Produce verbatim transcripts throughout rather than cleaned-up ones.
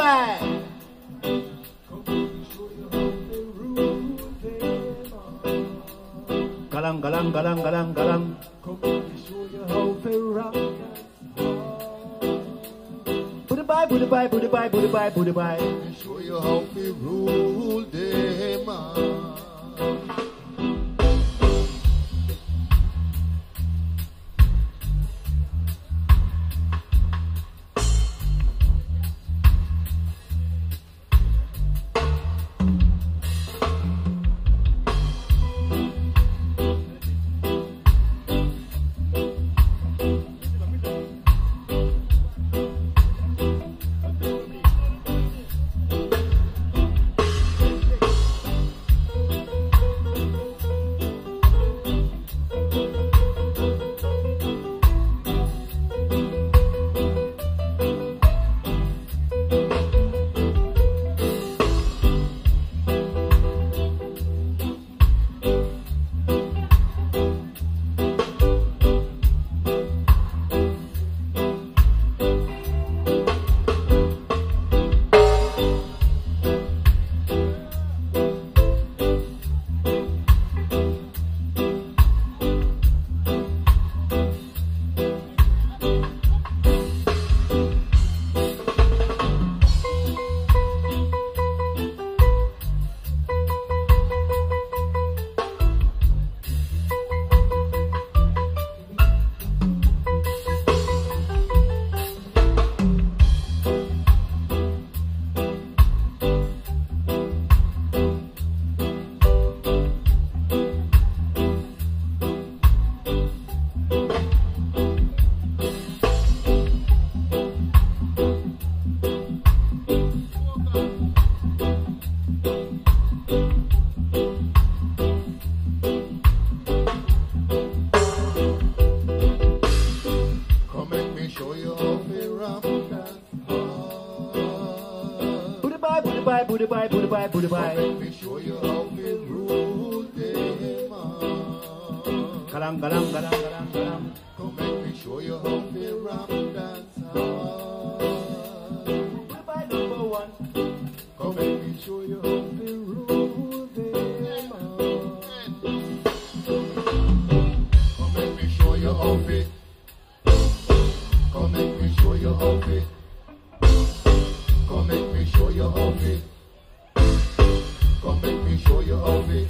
bye. Galang, galang, galang, galang, galang. Come let me show you how to rock and Booty bye, booty bye, booty bye, booty bye, booty bye. Let me show you how to rule them on. Booty bye, booty bye, booty bye. Let me show you how we rule them on. Galang, galang, galang, galang, galang. Come let me show you how we ram dance on. Booty bye, number one. Come let me show you how we rule them on. Come let me show you how we. Come let me show you how we. Come make me show you how we. Come make me show you how we.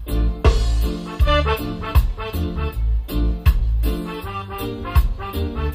Thank you.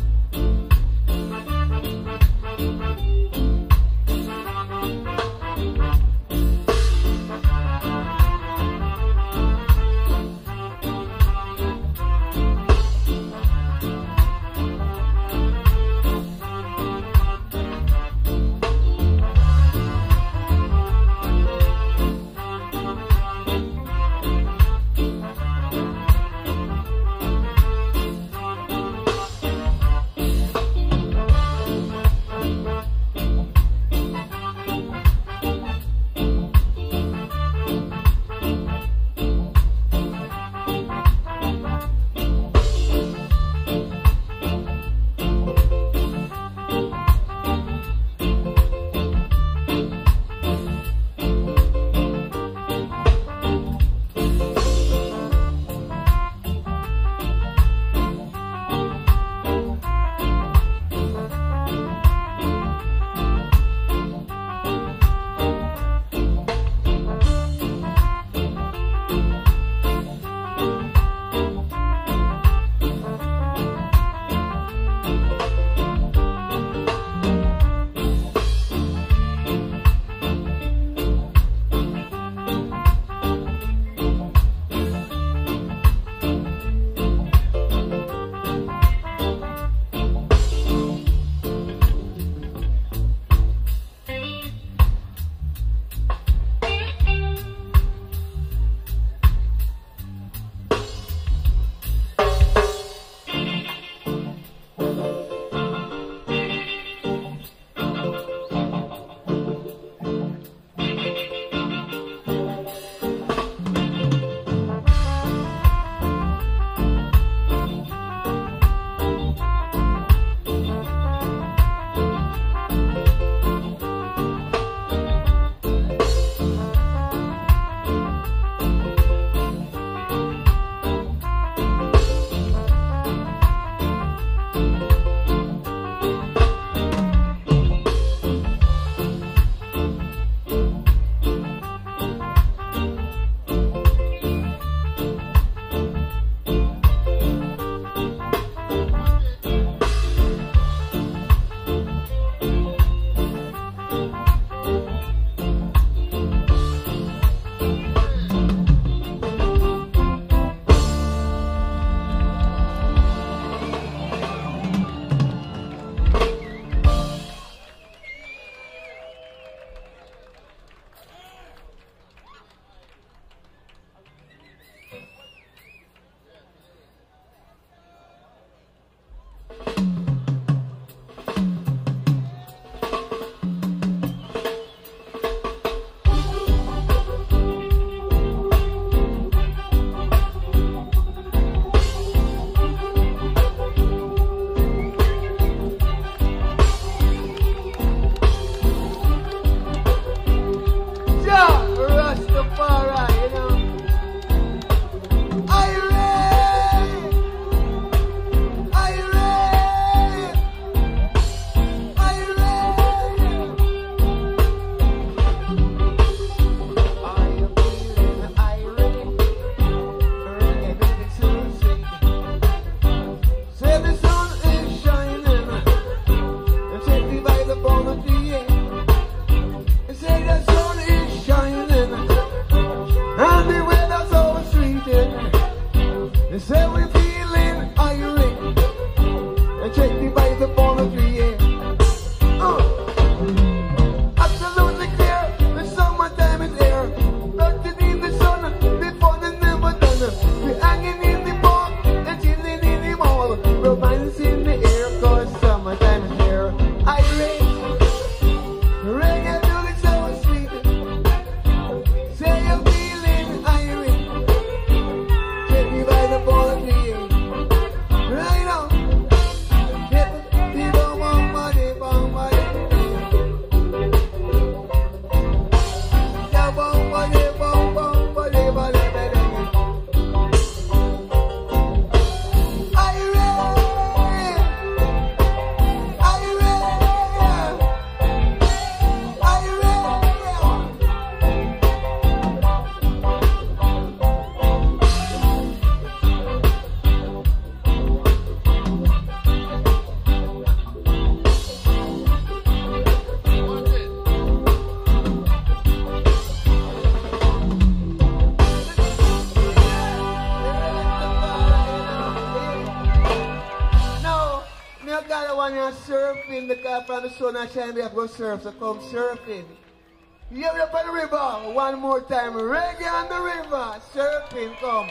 want surfing because from the sun and shine we have to go surf, so come surfing. Here we up on the river, one more time, reggae on the river, surfing, come.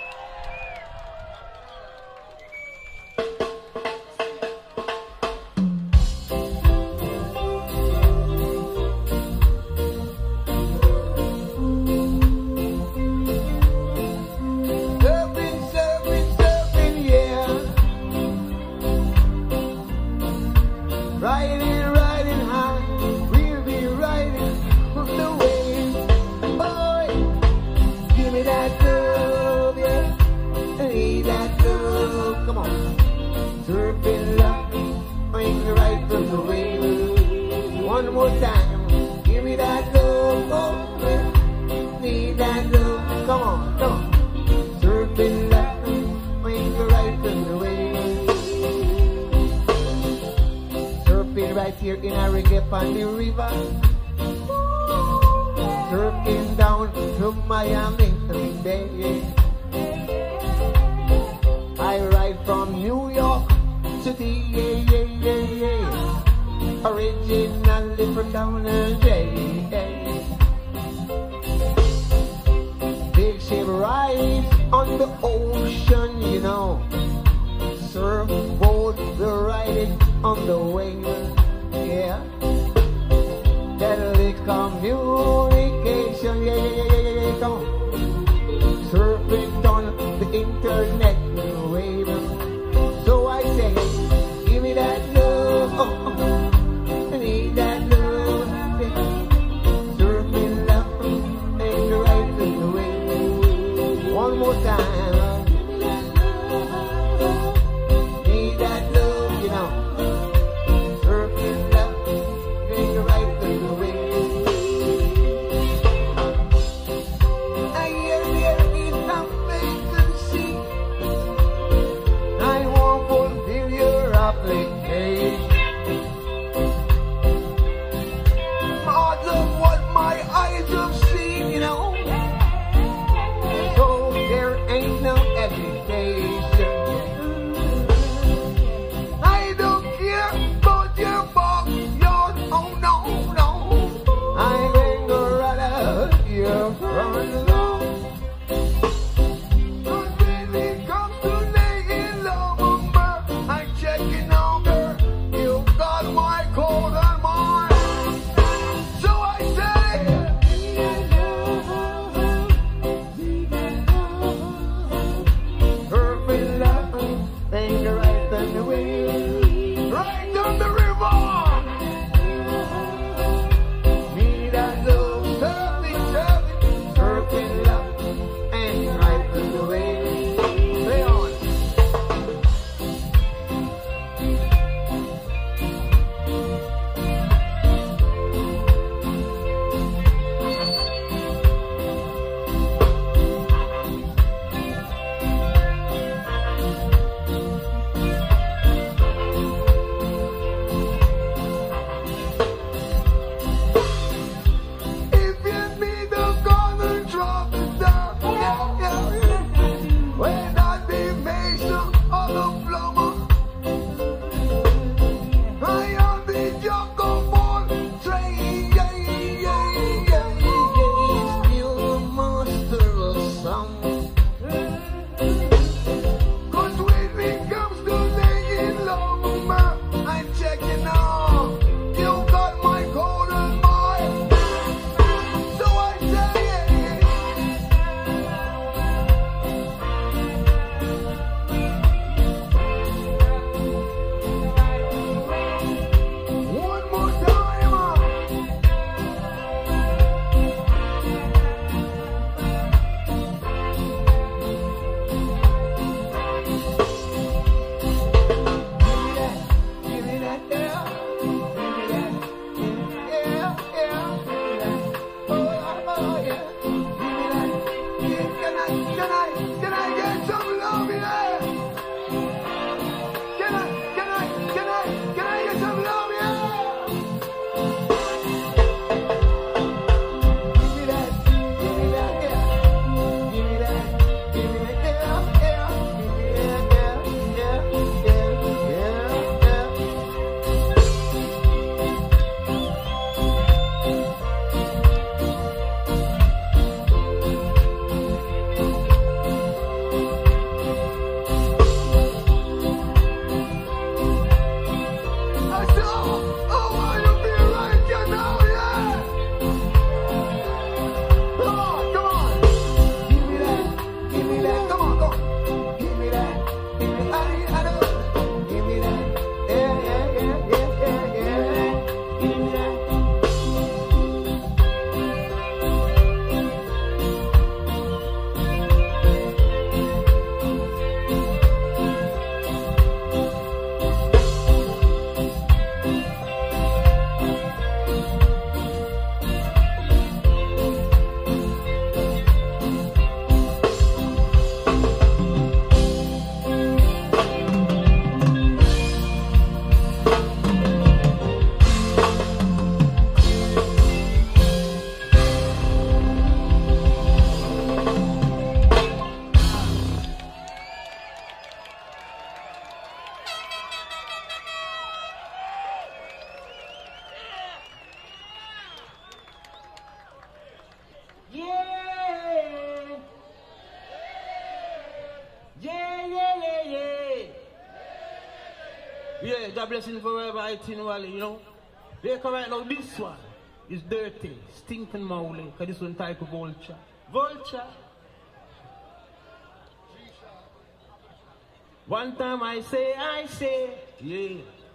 One more time, give me that love, oh, need that love, come on, come on. Surfing left, swing the right and the way. Surfing right here in a reggae on the river. Surfing down to Miami Bay. I ride from New York City, yeah, yeah, yeah, yeah. Originally from down the J. Big ship rides on the ocean, you know. Surfboard, we're riding on the wave, yeah. Telecommunication, yeah, yeah, yeah, yeah, yeah, come on. Surfing on the internet wave. So I say, give me that love, oh, oh. Need that love, surfing love, and the right to the way. One more time, need that love, you know. Yeah, God blessing forever, I think, Wally, you know. Yeah, come right now, this one is dirty, stinking Mowley, because this one type of vulture. Vulture. One time I say, I say, yeah.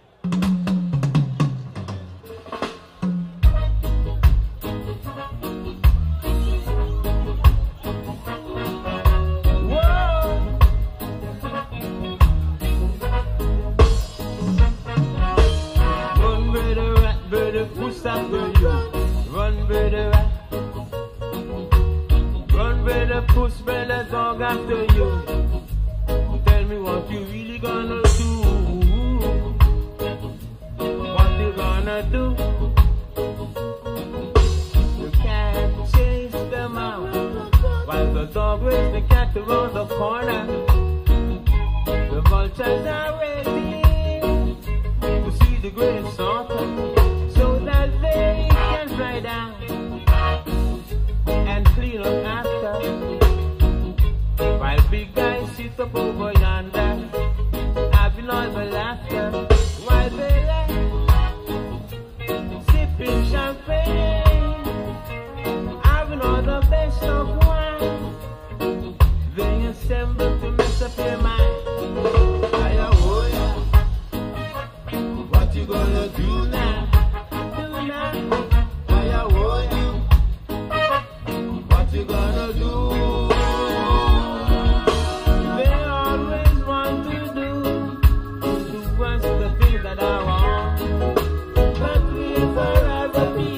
Push after you, run brother rat. Run brother push brother dog after you. Tell me what you really gonna do. What you gonna do? You can't chase them out while the dog race the cat around the corner. The vultures are ready to see the great slaughter. That they can fly down and clean up after, while big guys sit up over yonder, having all the laughter, while they lie, sipping champagne, having all the best of wine. They assemble to mess up your mind. Aya, oh yeah. What you gonna do now? What you gonna do? They always want to do to us the things that I want, but we'll forever be.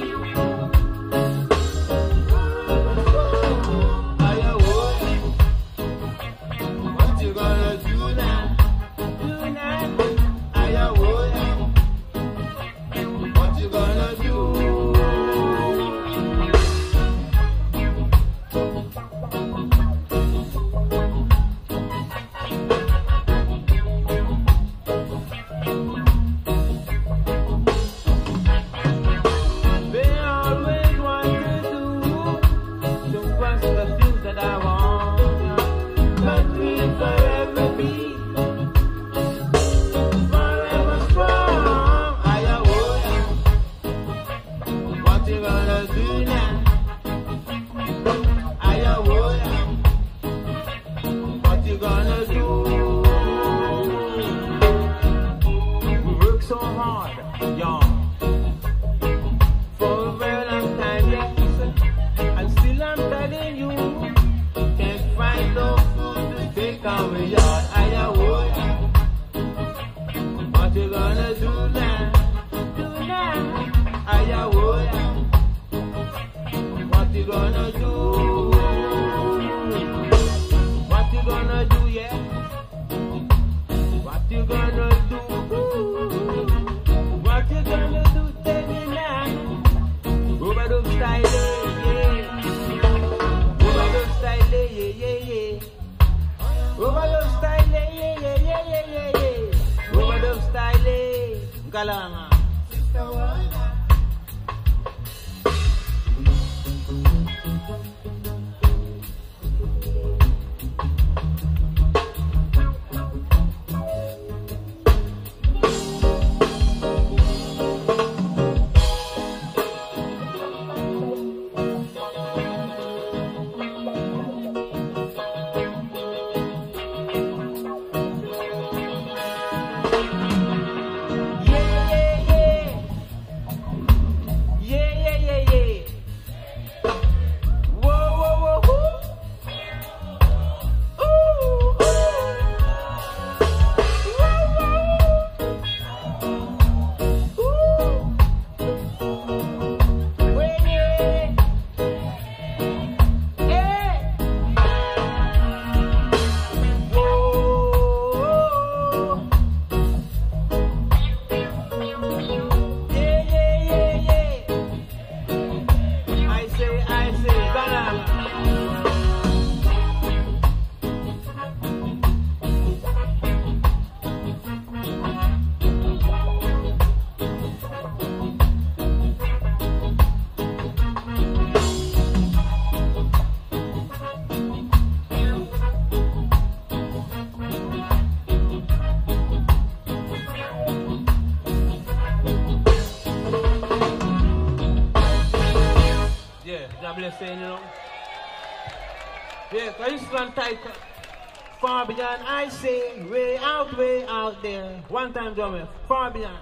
What you gonna do now? Do now? What you gonna do? Yeah, yeah. saying, you know? Yeah, I used to run title. Far beyond, I say, way out, way out there. One time, drummer, far beyond.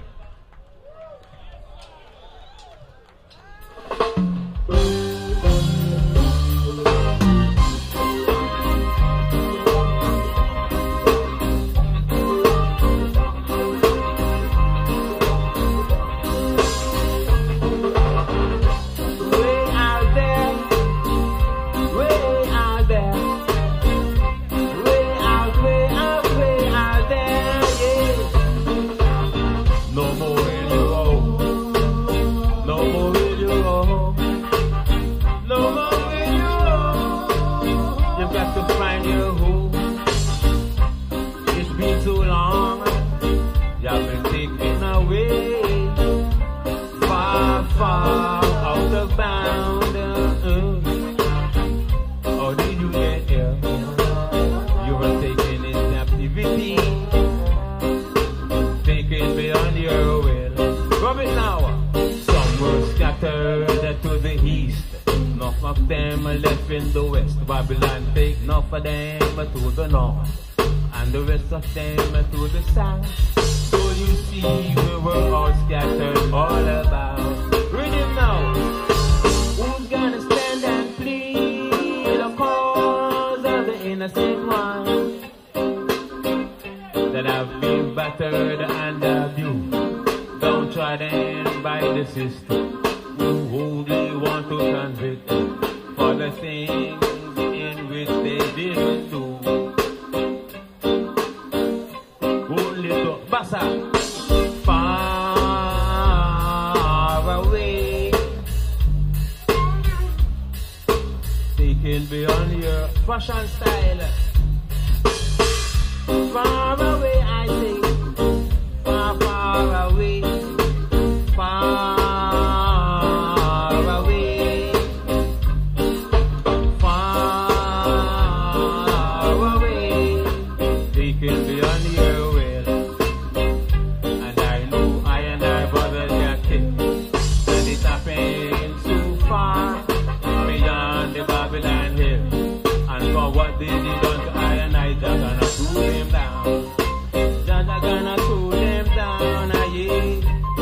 Left in the west, Babylon take enough of them to the north, and the rest of them to the south. So you see, we were all scattered all about. Read it now. Who's gonna stand and plead the cause of the innocent ones that have been battered and abused, downtrodden by the system, who only want to convict them for the things in which they didn't do. Only to Bassa, far away, taken beyond your fashion style. Far away, I say, far, far away, far. What did he done to I and I? Just gonna cool him down. Just gonna cool him down, ah, yeah.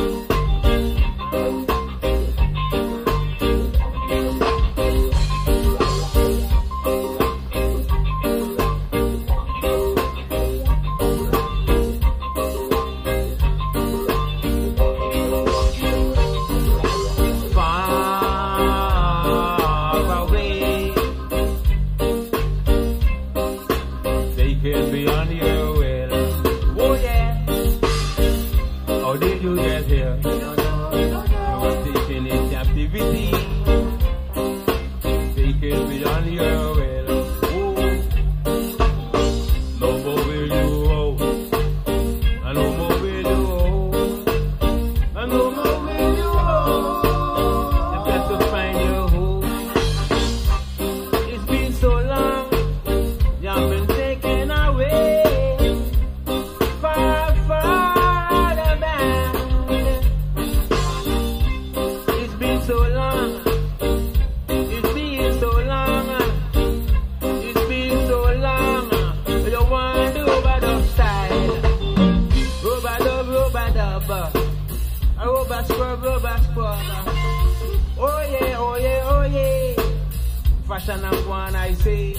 Oh yeah, oh yeah, oh yeah. Fashion and one, I say.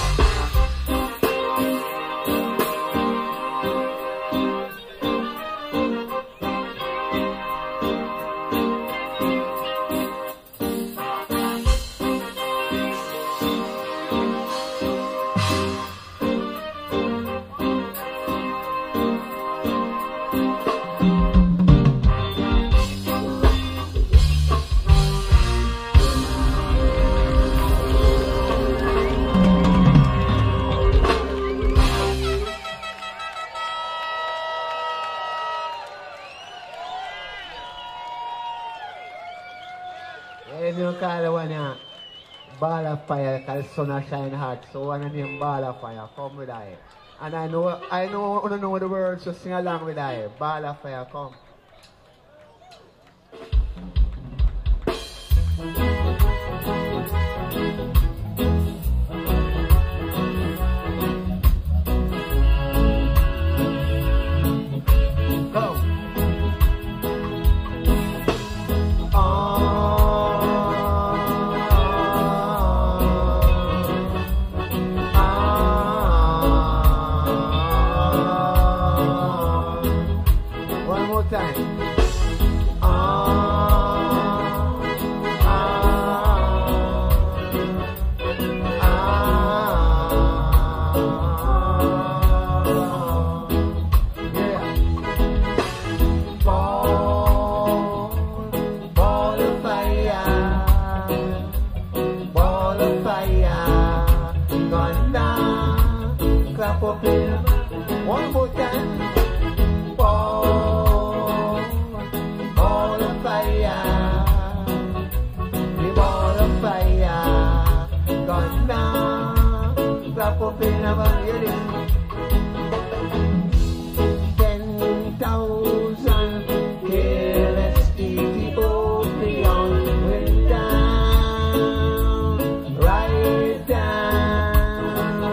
Ball of fire, cause sun a shine hot, so one of them ball of fire, come with I. And I know, I know, I don't know the words, so sing along with I. Ball of fire, come. fire gone down. Clap up in one more time. Ball, ball of fire, the ball of fire gone down. Clap up in a ball. Ten thousand careless Ethiopian went down, right down.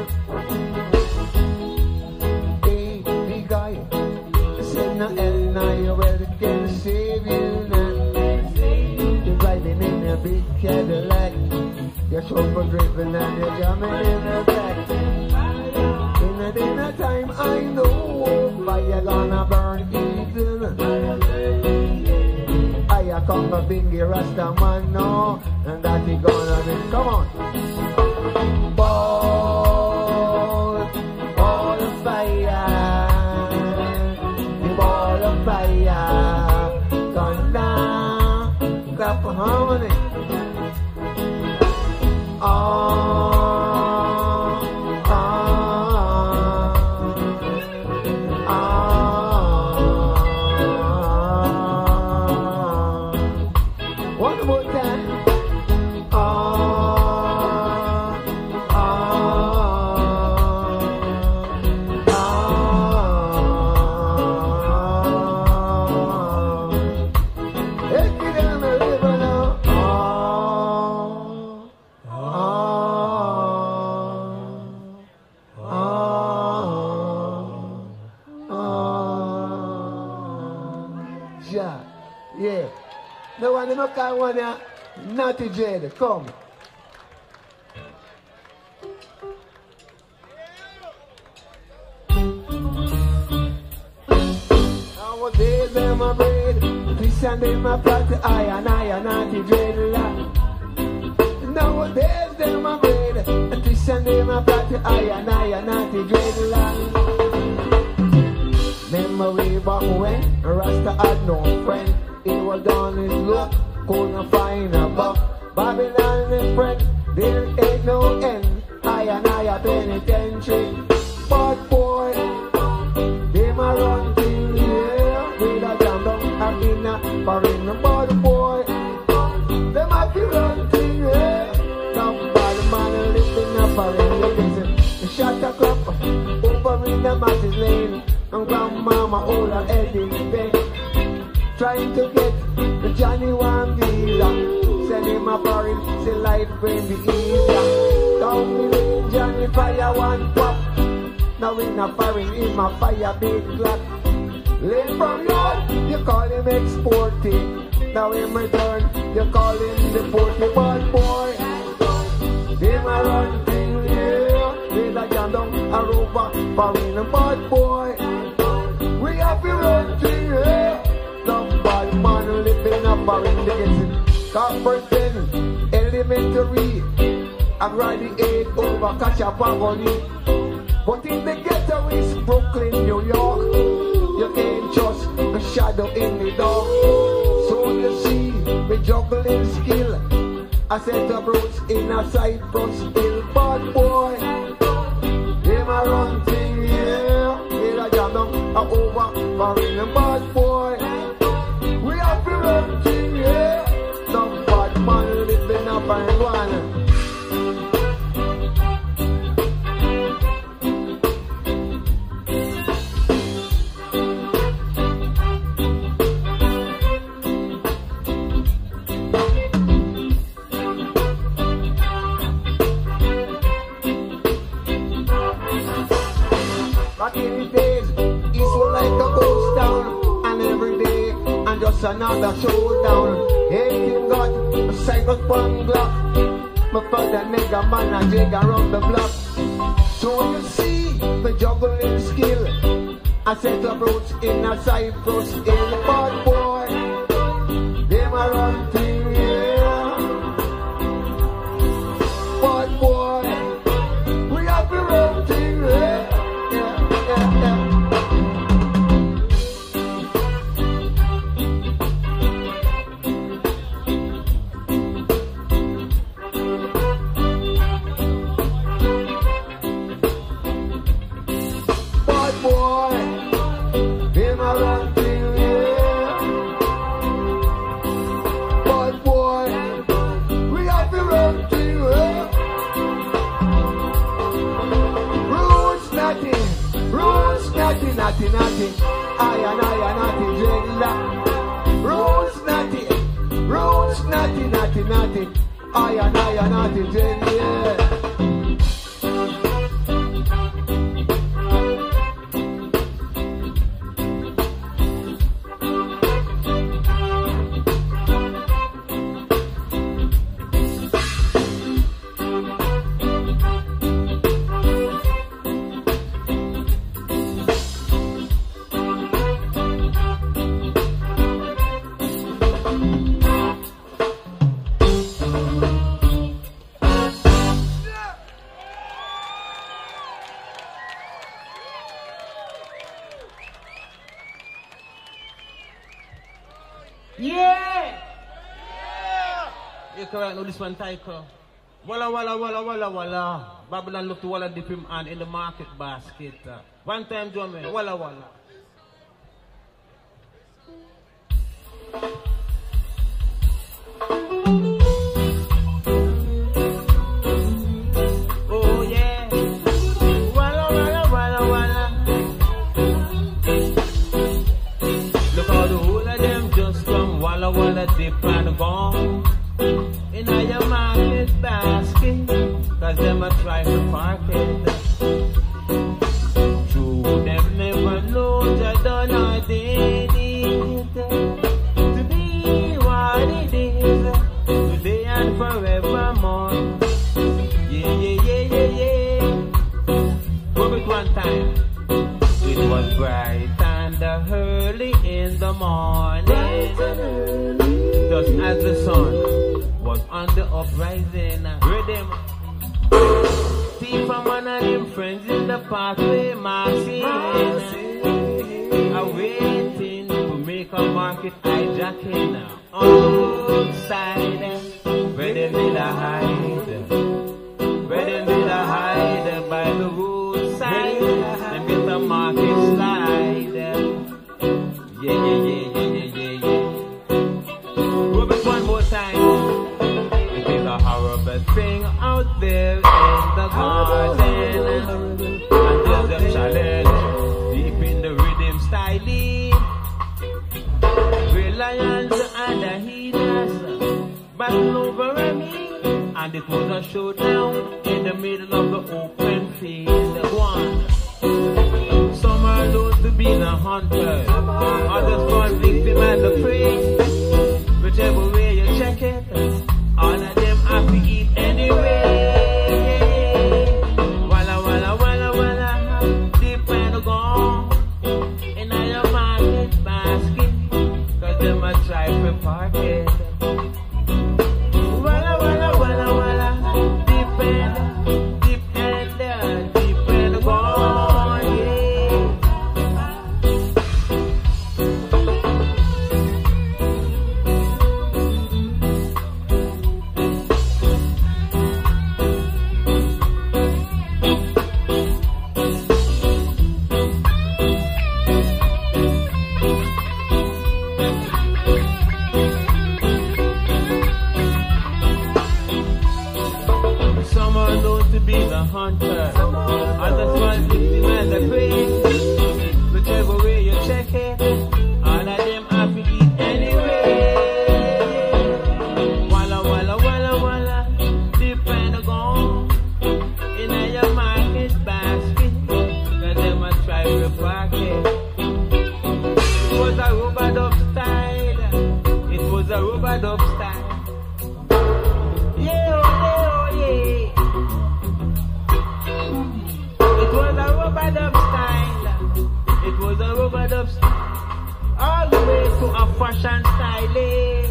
Hey, big guy, said no hell, now you well can save you now. You're driving in a big Cadillac, you're chauffeur driven and you're jamming in the back. In a dinner time, I know fire gonna burn even. I come a bingy Rasta man now, and that he gonna be. Come on, ball, ball of fire, the ball of fire, gone down, clap for harmony. Oh. Yeah. No one no can one ya. Naughty Jade, come. Nowadays them a breed, this and them a plot, I and I and Naughty Jade. Nowadays them a breed, this and them a plot, I and I and Naughty Jade. Memory back when Rasta had no friend. He was on his luck, couldn't find a buck. Babylon is friend, there ain't no end. I and I a penitentiary. But boy, they ma run till here. With a jam down a inna foreign. But boy, they ma fi run till here. Some bad man living a foreign. Listen, shot a crop over in the masses lane. And grandmama old and Eddie bed, trying to get the Johnny one visa. Send him a foreign, say life going be easier. Down the lane, Johnny fire one pop. Now in a foreign, in my fire big black. Lane from yard, you call him exporting. Now in return, you call him deporting. But boy, they ma run thing here. They like jam down a rover, foreign. But boy, we have to run to here. Some bad man living up foreign legacy. Copperton, elementary, I graduate over catch a pagony. But in the ghetto is Brooklyn, New York. You can't trust a shadow in the dark. So you see, me juggling skill. I set a brooch in a Cypress Hill. Bad boy, him a run thing here. Here I jam down a over foreign. Bad boy, we have to run thing here. Some bad man living up and one. Just another showdown. Hey, King God, a cycle from block. My father nigga man a jig around the block. So you see the juggling skill. I set a brooch in a Cypress Hill. Bad boy, they ma run thing here. Bad boy, we have to run thing here. Yeah, yeah, yeah. naughty, naughty. I and I and naughty dreadlock. Roots naughty, roots naughty, naughty, naughty. I and I and naughty dreadlock. Yeah. Correct, no, this one title. Walla walla walla walla walla. Babylon look to walla dip him hand in the market basket. Uh. One time, drumming, walla walla. Oh yeah. Walla walla walla walla. Look how the whole of them just come walla walla dip and gone. In a your market basket, cause them a try to park it. True, them never know that done or did it. To be what it is, today and forevermore. Yeah, yeah, yeah, yeah, yeah. Go back one time. It was bright and early in the morning, just as the sun was on the uprising. Rhythm. See from one of them friends in the pathway, Marcy, awaiting to make a market hijacking on the roadside. Where them did I hide? Where them did I hide? By the roadside, and get the market slide. Yeah, yeah, yeah, yeah, yeah, yeah, yeah. Go back one more time. A horrible thing out there in the garden, and there's a challenge deep in the rhythm styling. Reliance and the heathens battle over me, and it was a showdown in the middle of the open field. One, some are known to be the hunters, others fall victim and the prey. Whichever way you check it, all of them have to eat anyway. Walla walla walla walla, deep and gone in your market basket, cause them a try to park it. Walla walla walla walla, deep and deep and deep and gone, yeah. Be the hunter, others want victim and the prey. Whichever way you check it, all of them have to eat anyway. Walla walla walla walla, deep and gone in your market basket, cause them a try to park it. It was a rubber-dub style, it was a rubber-dub style. Yeah, oh, yeah, oh, yeah. It was a rubber-dub style. It was a rubber-dub style. All the way to a fashion style. Eh?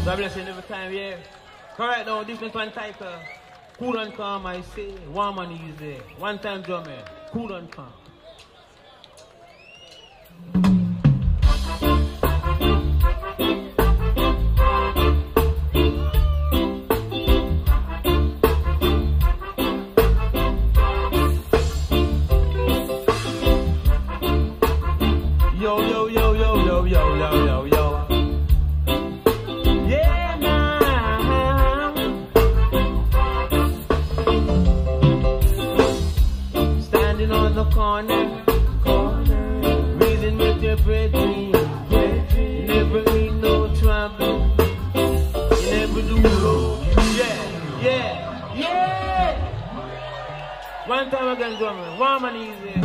God bless you every time, yeah. Correct now, this is one title. Cool and calm, I say. Warm and easy. One time drumming. Cool and calm. Yo, yo, yo, yo, yo, yo, yo, yo, yo. Yeah, now. Standing on the corner, corner. Reason with your brethren. You never need no trouble. You never do no. Yeah, yeah, yeah. One time again, drumming. Warm and easy.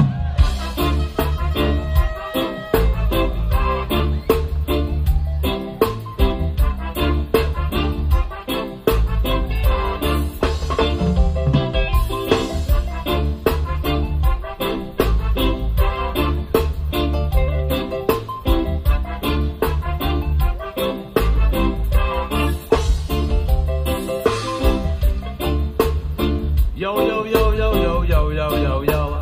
Yo, yo, yo, yo, yo, yo, yo, yo, yo.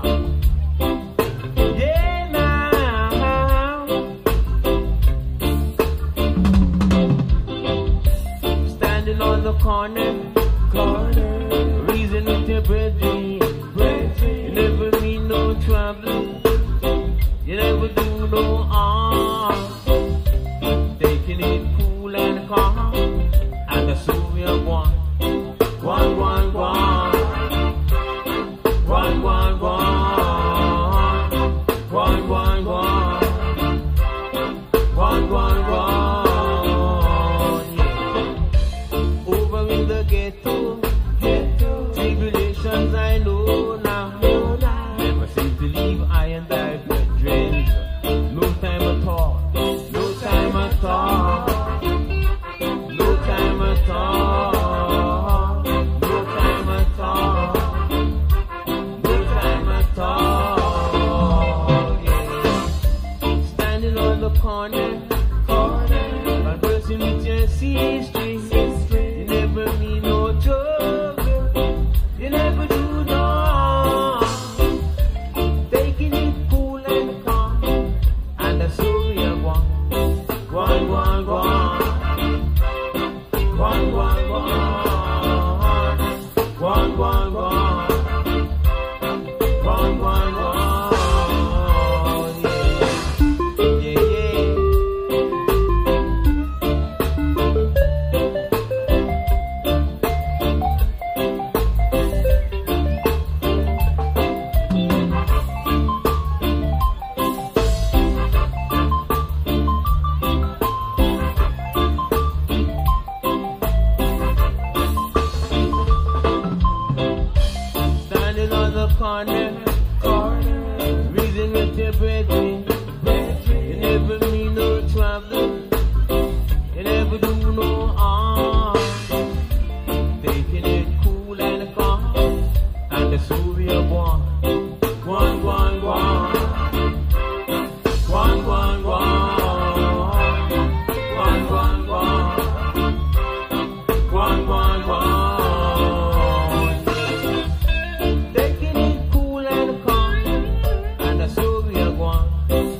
Yeah, now. Standing on the corner, corner. Reason with your brethren. You never need no trouble. You never do no harm. Taking it cool and calm. And that's who we are one. One, one, one. One, one, one. One, one, one. One, one, one. Yeah. Over in the ghetto, ghetto. Tribulations I know now. Never seem to leave I and I brethren. No time at all. No time at all. No time at all. Corner, corner, conversing with your sister. You never mean no trouble. You never do no harm. Taking it cool and calm. And that's who we are one. One, one, one. One, one, one. One, one, one. One, one, one. Corner, corner, reason with your brethren. You never mean no trouble. You never do no harm. Taking it cool and calm. And that's who we are one. One, one, one. One, one, one. One, one, one. One, one, one. Taking it cool and calm, and that's who we are going.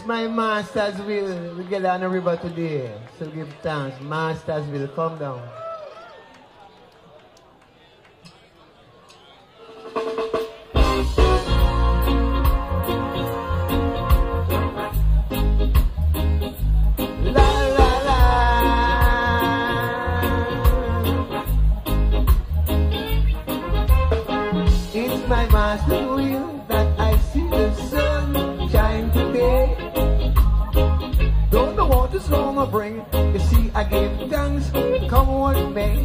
my master's will. We get on the river today. So give thanks. Master's will. Come down. La la la. It's my master's will that I see the sun shine today. Don't know what it's gonna bring. You see, I give thanks, come what may.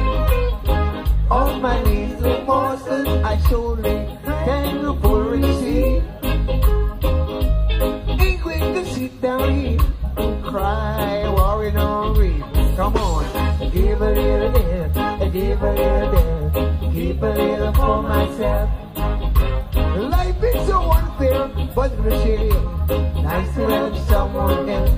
On my knees, the monsters, I surely thank for receive. Ain't quick to sit down here and cry, worry, no grief. Come on, give a little there, give a little there, keep a little for myself. Life is so unfair, but the shame. Nice to have someone else.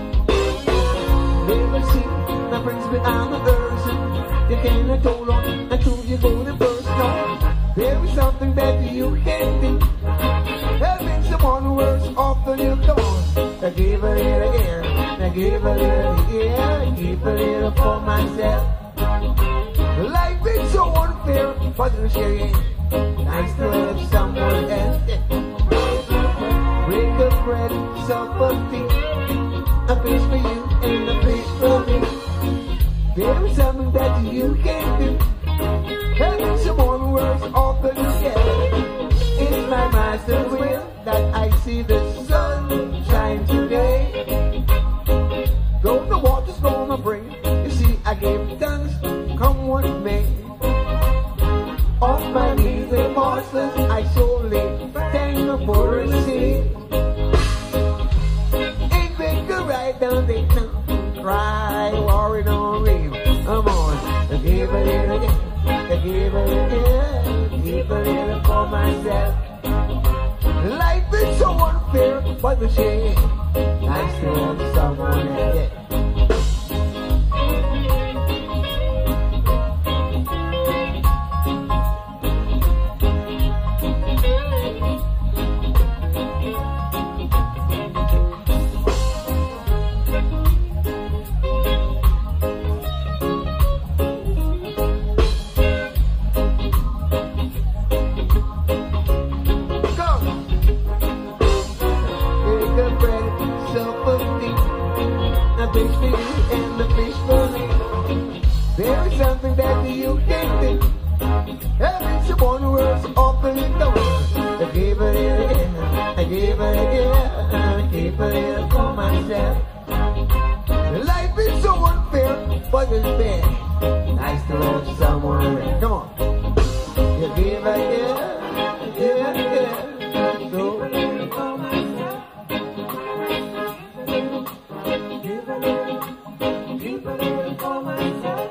Never see the brings me on the earth. You cannot hold on until you go to first. No, there is something that you can't do. Having someone worse off than you come on. I give a little air, I give a little air, keep a little for myself. Life is so unfair, but the shame. Nice to have someone else. Break a bread, supper tea, a fish for you and a fish for me. There is something that you can't do. Having someone worse off than you get. It's my master's will that I see the sun shine today. Though the water's gonna bring, you see I gave thanks, come what may. On my knees and monsters, I solely thank you for receive. Ain't make a right down there now, cry, worry, don't leave. Come on, I give a little, I give a little, give a little for myself. Life is so unfair, but the shame, nice to have someone else. There is something that you can't do. Having someone worse open the door. I give a little, I give a little, I keep a little for myself. Life is so unfair, but it's fair. Nice to have someone else. Come on. You give a little, yeah, yeah. So, for myself. Give a little, give a little for myself.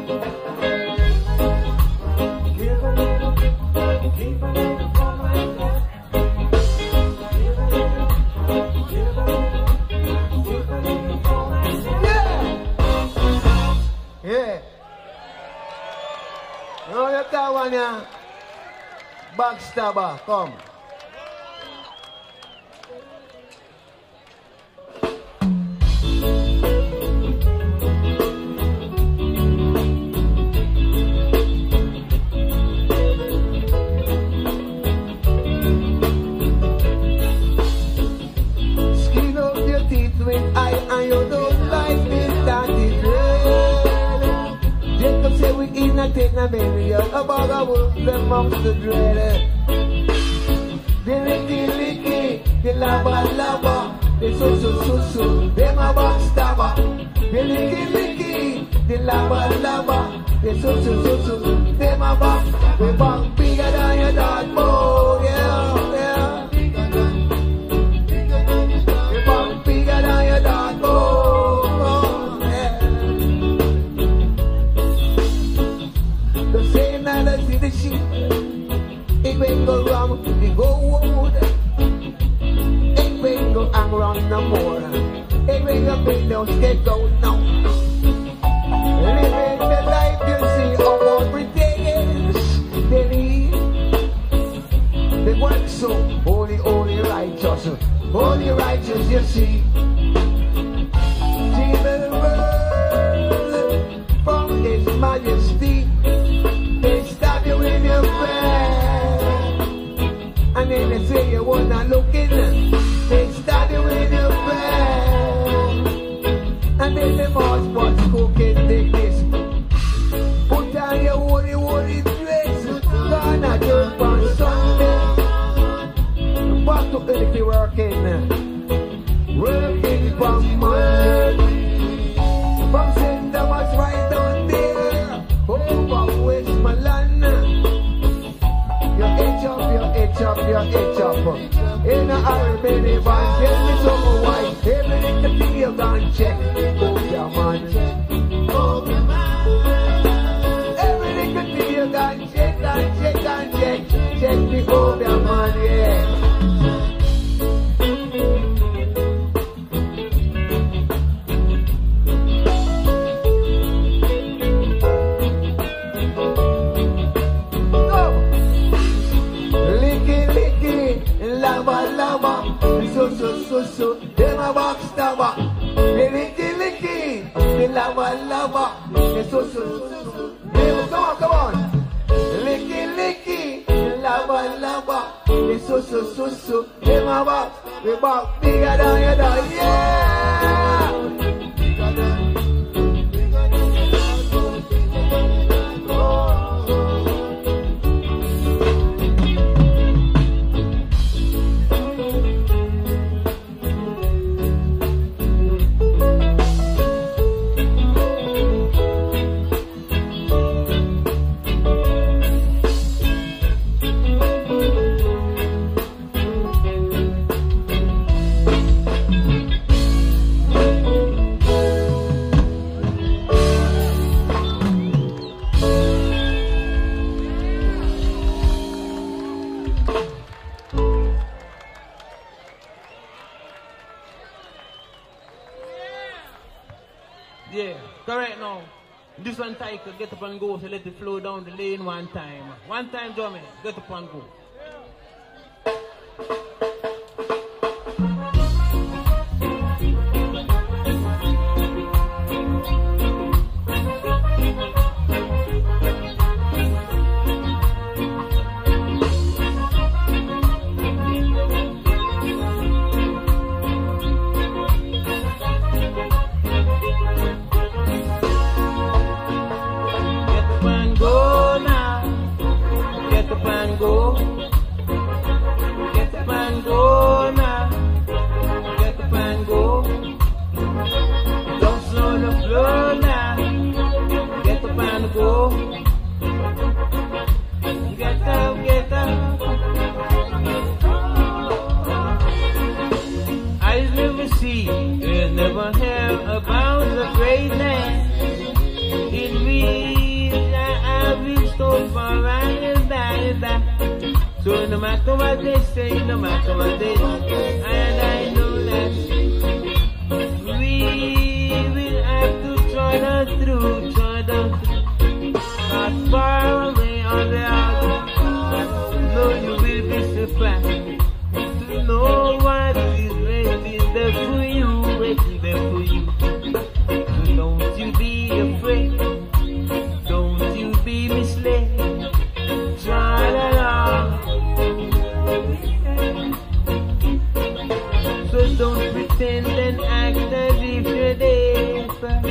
Kawan Backstabber, come. Skin up your teeth with eye and you don't like this, that is red. Jacob said we in a take na baby, a bag of wolves, them amongst the dread. The licky licky, the lava lava, the so so so so, them a backstabber. The licky licky, the lava lava, the so so so so, them a back. We back bigger than your dad, boy, yeah, yeah. We back bigger than your dad, boy, yeah. The same night I see the sheep, it ain't go wrong, we go wood. It ain't go hang around no more. It ain't go big down, skate go now. Living the life you see of what pretends they need. They work so holy, holy, righteous. Holy, righteous, you Albany van, tell me some why. Everything the feel gone check. Oh yeah man, oh yeah man. Everything the feel gone check and check and check. Check me oh yeah man, yeah. So, so, so, so, them a box stabber. Me licky, licky, me lava, lava. Me so, so, so, so. Them, come on, come on. Licky, licky, me lava, lava. Me so, so, so, so. Them a box, me box bigger than you done, yeah. Bigger than, bigger than you done, bigger than you done. This one title, get up and go, so let it flow down the lane one time. One time, drumming, get up and go. So no matter what they say, no matter what they do, and I know that we will have to try that through, try that not far away on the other. No, you will be surprised to know what is waiting there for you, waiting there for you. So don't you be afraid, don't you be misled. Try that out. So don't pretend and act as if you're dead.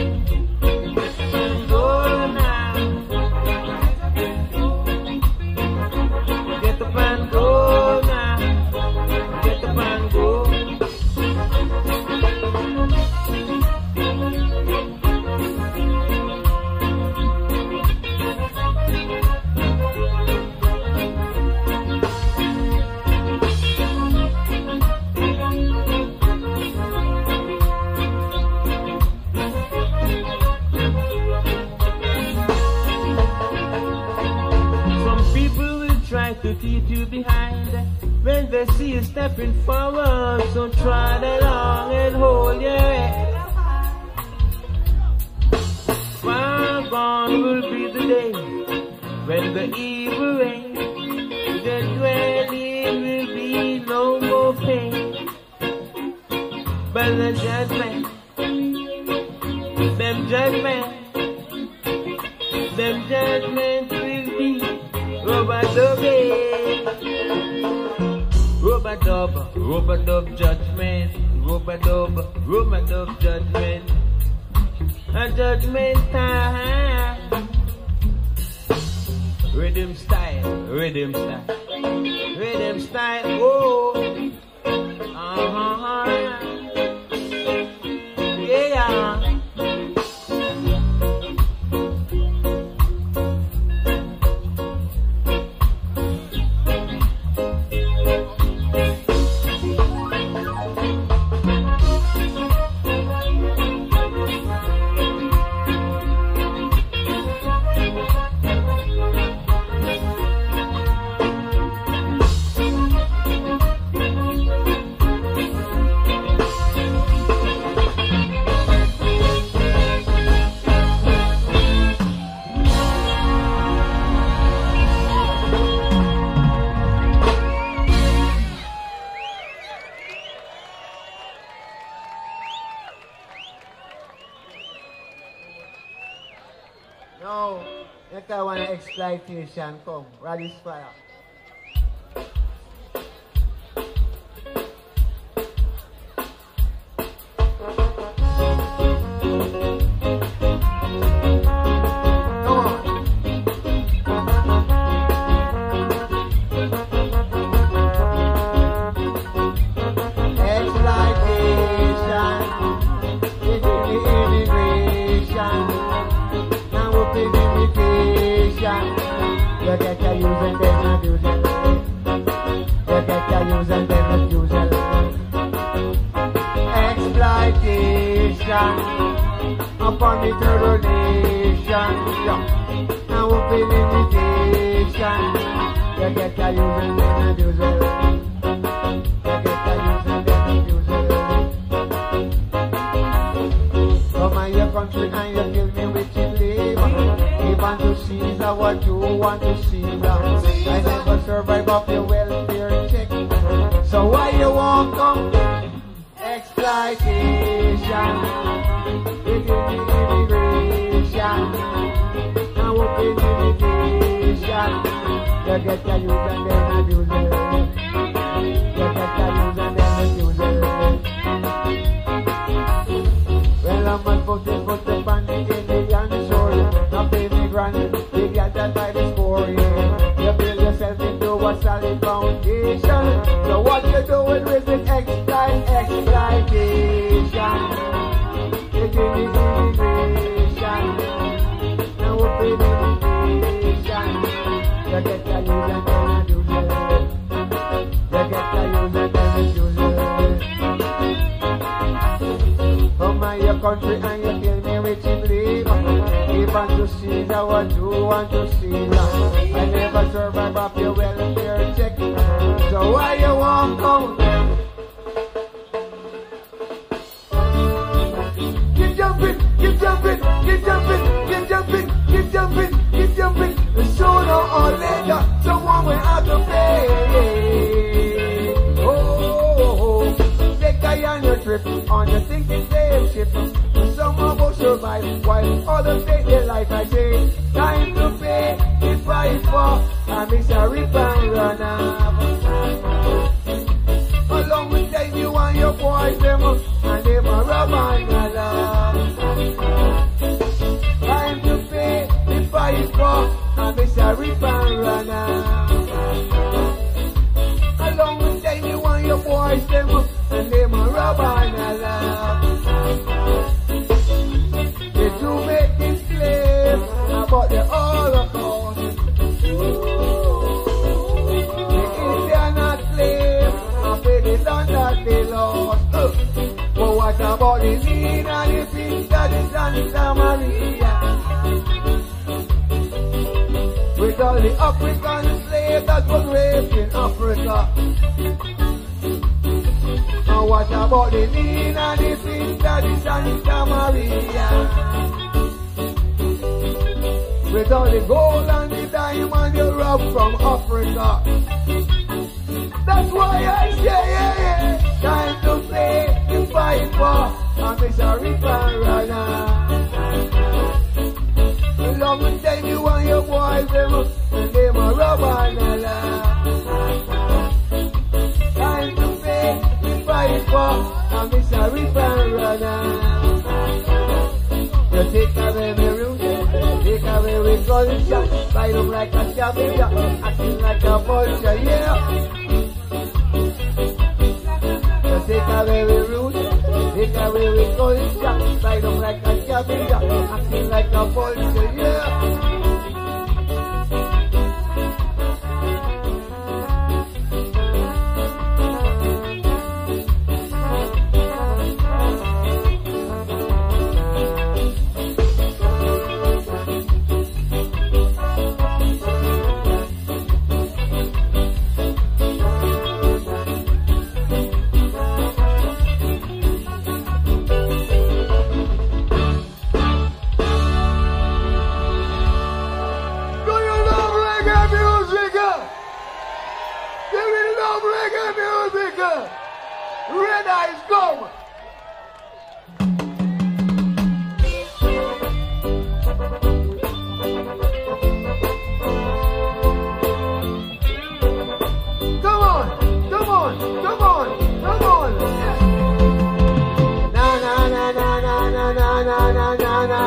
Go now. Get up and go now. Get up and go. To keep you behind when they see you stepping forward, so trot along and hold your head. Far gone will be the day when the evil reign, the dwelling will be no more pain, but the judgment, them judgment, them judgment will be rub-a-dub, rub-a-dub, rub-a-dub judgment, rub-a-dub, rub-a-dub judgment, a judgment time. Rhythm style, rhythm style, rhythm style, oh, uh-huh, yeah. No, you can't want exploitation come. Radish fire. You get to use and then abuse it. You get to use and then abuse it. Exploitation upon the third nation. Now open invitation. You get to use and then abuse it. You get to use and then abuse it. Come on your country and you kill me with your labor. Want to Caesar what you want to Caesar. I never survive off your welfare check. So why you won't come? Exploitation. It is the immigration. Now open invitation. You get to use and then abuse it. You get to use and then abuse it. Well, I'm not supposed to put the band in the shore. Now pay me grand, they get that by the score, yeah. You build yourself into a solid foundation. So what you doing with it? Exploit, exploitation. You give me immigration. Now open invitation. You get to use and then abuse it. You get to use and then abuse it. Come on your country and you kill me with your labor. Want to see that what you want to see that. I never survive off your welfare check. So why you won't come? Keep jumping, keep jumping, keep jumping, keep jumping, keep jumping, keep jumping. Sooner or later, someone will have to pay. Oh, take a on your trip on your thinking slave ship. Some of us survive while others take their life. I say, time to pay the price for a misery and run up. Along with them, you and your boys, them and them a rub and a love. Time to pay the price for a misery and run up. Along with them, you and your boys, them and them a rub and a love. To make this slave about the Holocaust. The Indian are slave after the land that they lost. Uh, but what about the Nina, the Pinta, the Santa Maria? With all the African slaves that was raised in Africa. And what about the Nina, the Pinta, the Santa Maria? With all the gold and the diamond you rob from Africa. That's why I say, yeah, yeah, time to play the fight for a misery parana. Long as time you and your boys, them, and them a rob and a laugh. Time to play the fight for a misery parana. You take away my room, take away with gunshot, fight them like a scavenger, acting like a vulture, yeah. You take away with root, take away with gunshot, fight them like a scavenger, acting like a vulture, yeah.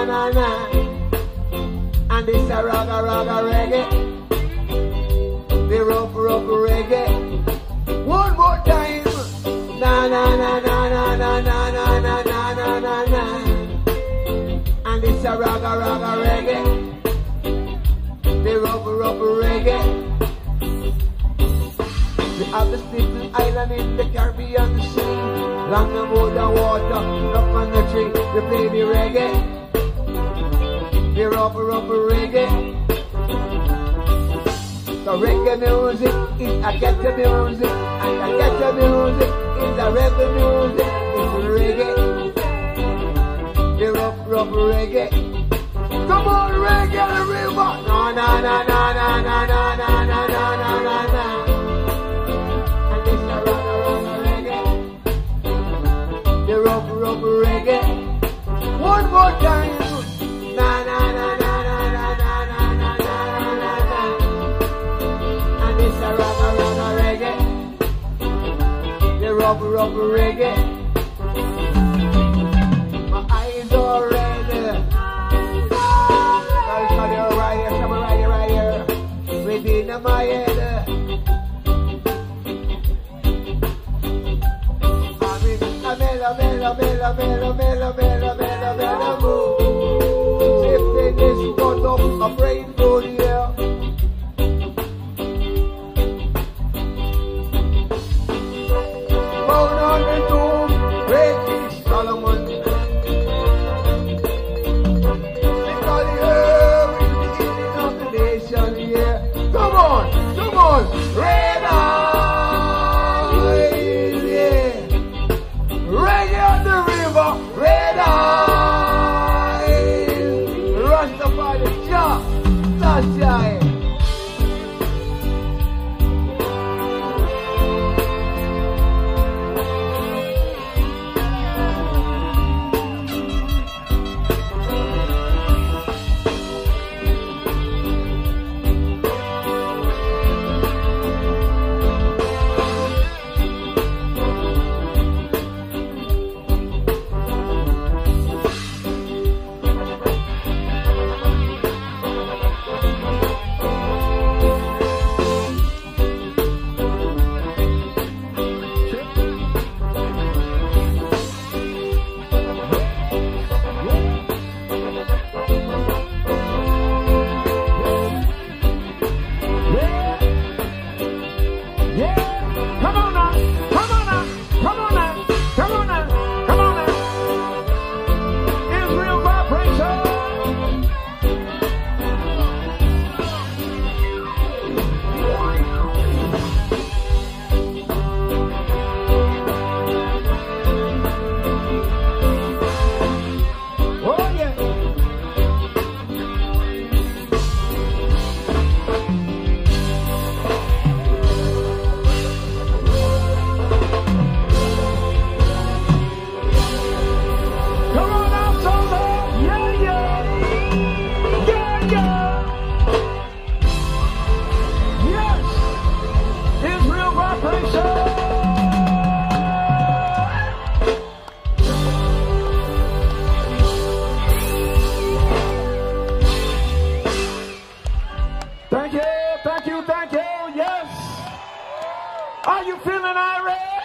na na na. And this a raga raga reggae. The rough rough reggae. One more time. Na na na na na na na na na na na na na. And this a raga raga reggae. The rough rough reggae. We have this little island in the Caribbean Sea. Long about the water, up on the tree. We play the reggae. The rough rough reggae. The reggae music is a ghetto music, and the ghetto music is a rebel music. It's reggae, the rough, rough reggae. Come on, reggae the river. No, no, no, no, no, no, no, no, no, no, no, no, no. And this a rock, rock, reggae, the rough, rough reggae. One more time. Na, na, na, na, na, na, na, na, na, na, na, na. It's a rubber, rubber reggae. The rubber, rubber reggae. My eyes are red. I'll tell you right here, somewhere right here, right here. Within my head. I'm in a mela, mela, mela, mela, mela, mela, mela, mela, move. Shifting this foot up, my brain full, yeah. Down on the tomb, great King Solomon. Because the earth is the healing of the nation, yeah. Come on, come on, red eyes, yeah. Reggae on the river, red eyes. Rastafari, Jah, sunshine. Thank you, thank you, thank you, yes. Are you feeling irate?